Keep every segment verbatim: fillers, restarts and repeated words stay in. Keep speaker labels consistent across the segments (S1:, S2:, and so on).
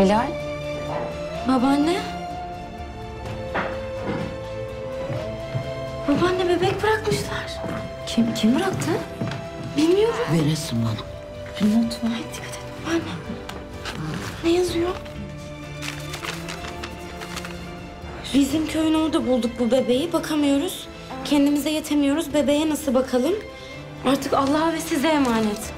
S1: Bilal.
S2: Babaanne. Babaanne bebek bırakmışlar.
S1: Kim kim bıraktı?
S2: Bilmiyorum.
S3: Veresin bana.
S2: Bir not var. Ay, dikkat et babaanne. Ne yazıyor? Bizim köyün orada bulduk bu bebeği. Bakamıyoruz. Kendimize yetemiyoruz. Bebeğe nasıl bakalım? Artık Allah'a ve size emanet.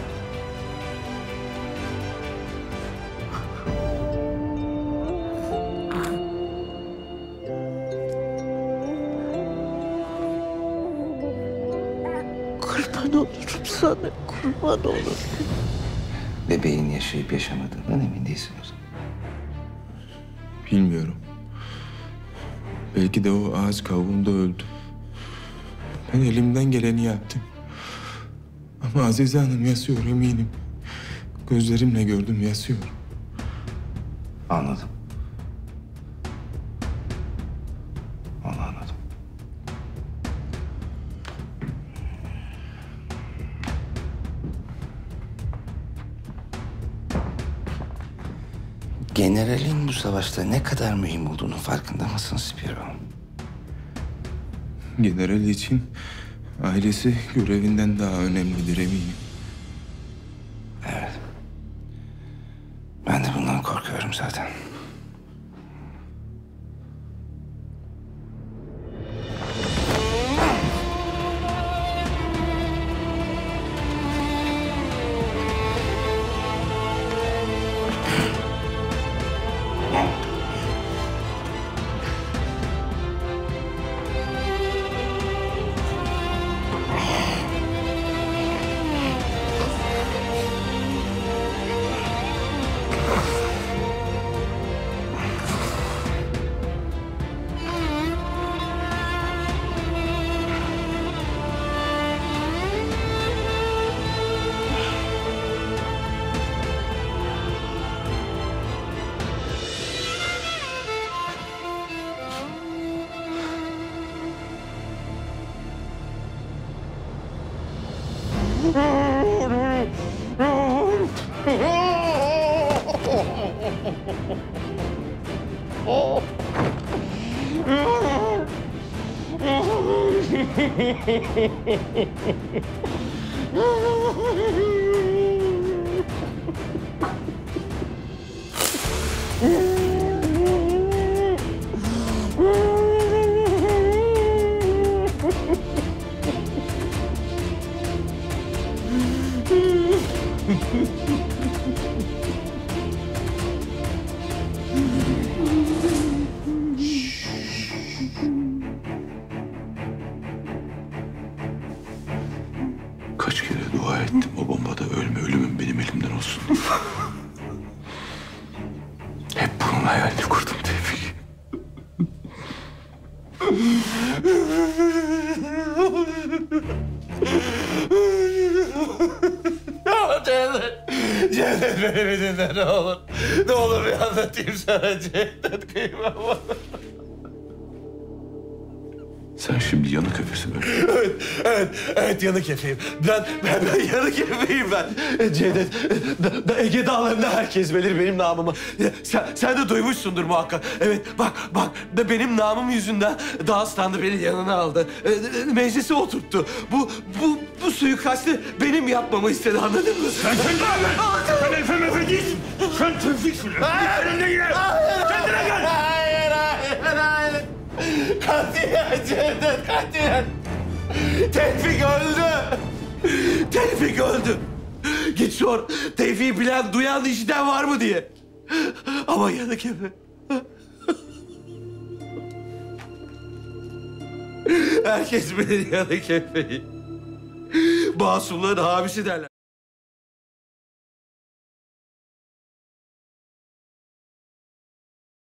S3: Kurban olurum sana, kurban olurum.
S4: Bebeğin yaşayıp yaşamadığından emin değilsin o zaman.
S5: Bilmiyorum. Belki de o ağaç kavuğunda öldü. Ben elimden geleni yaptım. Ama Azize Hanım yasıyor eminim. Gözlerimle gördüm yasıyor.
S4: Anladım. Onu anladım. Generalin bu savaşta ne kadar mühim olduğunu farkında mısın Spiro?
S5: General için ailesi görevinden daha önemlidir eminim.
S4: Evet. Ben de bundan korkuyorum zaten.
S5: Kaç kere dua ettim o bombada ölme, ölümün benim elimden olsun diye. Hep bunun hayalini kurdum Tevfik.
S6: Ya Cevdet, Cevdet beni bir dinle ne olur. Ne olur bir anlatayım sana Cevdet, kıyma bana.
S5: Sen şimdi yanık öpesin öyle.
S6: Evet, evet, evet yanık efeyim. Ben, ben, ben yanık efeyim ben. Cevdet, da, da Ege Dağları'nda herkes bilir benim namımı. Sen, sen de duymuşsundur muhakkak. Evet, bak, bak da benim namım yüzünden Dağıstan'da beni yanına aldı. E, meclise oturttu. Bu, bu, bu suikastı benim yapmamı istedi, anladın mı?
S5: Sen kendine gel! Sen Efe Mefe değilsin! Sen Tevfik'sin!
S6: Hayır!
S5: Kendine gel! Kendine gel!
S6: Hayır, hayır, hayır. Katiyen Cevdet, katiyen. Tevfik öldü. Tevfik öldü. Git sor, Tevfik'i bilen, duyan, işiten var mı diye. Ama yanık Efe. Herkes bilir yanık Efe'yi. Masumların hamisi derler.